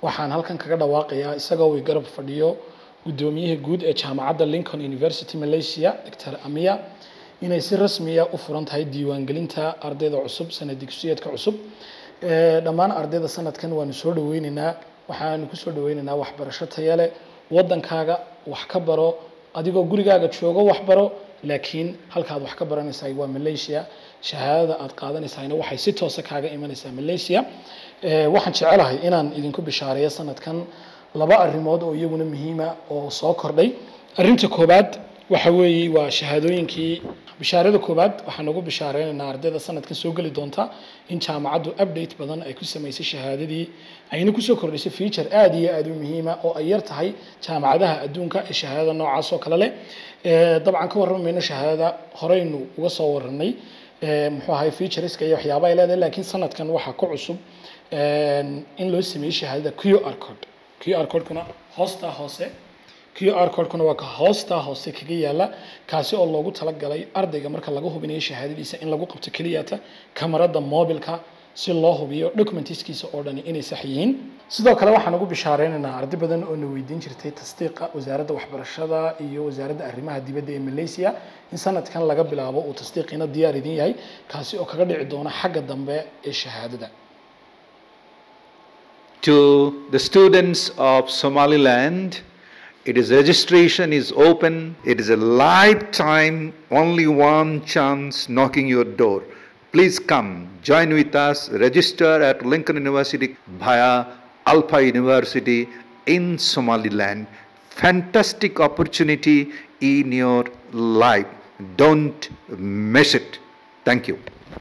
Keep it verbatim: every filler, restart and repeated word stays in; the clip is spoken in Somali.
waxaan halkan kaga dhawaaqayaa isagoo way garab fadhiyo gudoomiyaha guud ee jaamacadda Lincoln University Malaysia Doctor Amia inay si rasmi ah u furan tahay diiwaangelinta ardayda cusub sanad dugsiyeedka cusub ee dhammaan ardayda sanadkan waanu soo dhaweynaynaa waxaanu ku soo dhaweynaynaa waxbarasho tayo leh wadankaaga wax ka baro adigoo gurigaaga joogo wax baro laakiin halka aad wax ka baranaysaa waa Malaysia shahaadada aad qaadanaysaana waxay si toos ah kaaga imanaysaa Malaysia ee waxaan jecelahay inaan idinku bishaareeyo sanadkan laba arrimood oo iyaguna muhiim ah oo soo kordhay arrinta koobaad waxa weeye waa shahaadooyinkii bishaarada koobaad waxaan ugu bishaareynaa ardayda sanadkan soo gali doonta in jaamacaddu update badan ay ku sameysay shahaadadii ayna ku soo kordhisay feature aad iyo aad u muhiim ah oo ay yar tahay jaamacadaha adduunka ee shahaadada noocaas oo kale leh ee dabcan ka warramayna shahaadada horeynu uga soo warranay ee muxuu ahay featureska iyo waxyaabaha ay leedahay laakiin sanadkan waxa ku cusub in loo sameeyo shahaadada Q R code Q R code kuna hoosta hoose Q R code kuna waa ka hoosta hoose kaga yaala kaasi oo loogu talagalay ardayga marka laga hubinayo shahaadadiisa in lagu qabto keliyata kamarada mobilka si loo hubiyo documentiskiisa oo dhan inay sax yihiin sidoo kale waxaan ugu bishaareynaa arday badan oo na weydiin jirtay tasdiiqa wasaaradda waxbarashada iyo wasaaradda arrimaha dibadda ee Malaysia in sanadkan laga bilaabo uu tasdiiqina diyaar idin yahay kaasi oo kaga dhici doona xagga dambe ee shahaadada. To the students of Somaliland, it is registration is open. It is a lifetime, only one chance knocking your door. Please come, join with us, register at Lincoln University via Alpha University in Somaliland. Fantastic opportunity in your life. Don't miss it. Thank you.